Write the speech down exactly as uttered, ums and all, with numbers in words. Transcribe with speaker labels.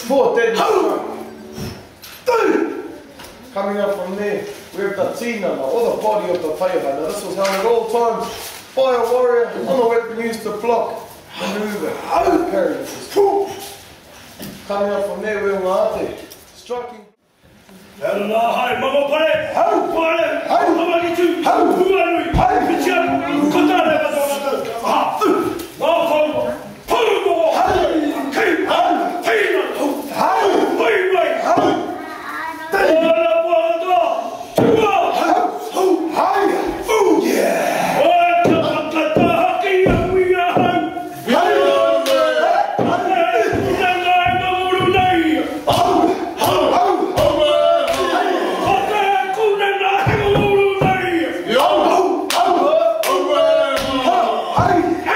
Speaker 1: Four dead in front. Coming up from there, we have the Tina, or the body of the Taiwan. Now this was held at all times by a warrior on a weapon used to block, maneuver, parry. Coming up from there, we have Ngāte, striking.
Speaker 2: Hai, mama pare, hau, pare, hau, mama gitu, hau, huanui, hau, kecil, kota ada betul. Ah, mau kau, puluh, hau, kau, hau, tina, hau, baik baik, hau. Bola bola tu, dua, hau, hau, hai, oh yeah. Bola kata haki yang punya hau. Hey!